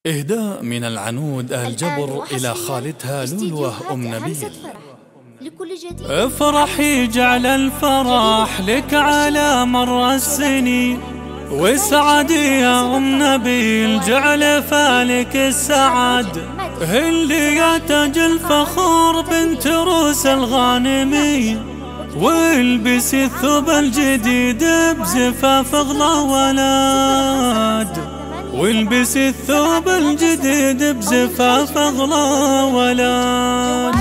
إهداء من العنود آل جبر إلى خالتها لولوة نبيل. لكل جديد افرحي جعل الفرح لك على مر السنين، واسعدي يا نبيل جعل فالك السعد. هلي يا تاج الفخور بنت روس الغانمين، والبسي الثوب الجديد بزفاف اغلى ولاد. والبسي الثوب الجديد بزفاف اغلى ولاد.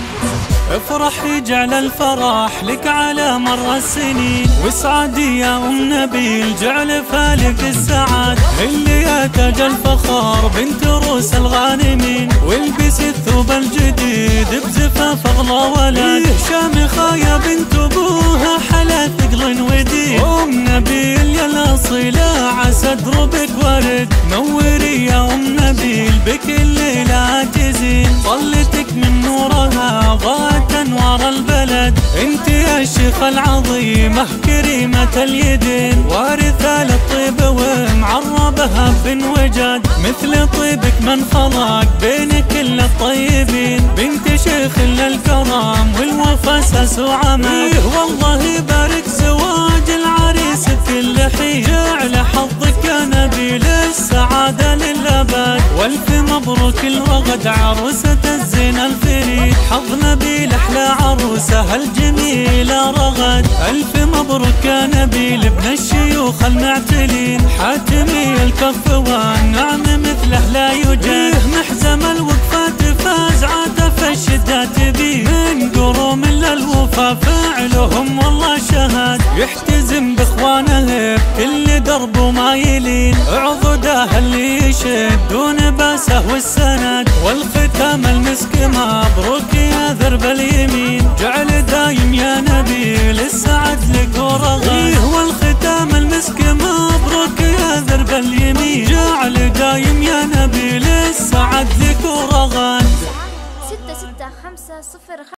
افرحي جعل الفرح لك على مر السنين، واسعدي يا نبيل جعل فالك السعد. اللي يا تاج الفخار بنت روس الغانمين، والبسي الثوب الجديد بزفاف اغلى ولاد. شامخة يا بنت ابوها حلا ثقل ودين، نبيل يا الاصيلة عسى دربك ورد. نوري يا نبيل بكل ليلة تزين، طلتك من نورها ضاءت انوار البلد. انت يا الشيخ العظيمة كريمة اليدين، وارثة للطيب ومعربها بنوجد. مثل طيبك من خلق بين كل الطيبين، بنت شيخ للكرم والوفا اساس وعمد. والله يبارك زواج العريس بكل حين، جعل حظك يا نبيل السعادة للأبد. والف مبروك الوغد عروسة الزين الفريد، حظ نبيل احلى عروسة الجميلة رغد. الف مبروك يا نبيل ابن الشيوخ المعتلين، حاتمي الكف والنعم مثله لا يوجد. محزم الوقفات فاز عاطف الشدات بيه، من قروم للوفا فعلهم والله شهد. يحتزم باخوانه بكل درب وما يلين، عضده اللي يشدون باسه والسند. والختام المسك مبروك يا ذرب اليمين، جعل دايم يا نبيل السعد لك ورغد. والختام المسك مبروك يا ذرب اليمين، جعل دايم يا نبيل السعد لك ورغد. 66505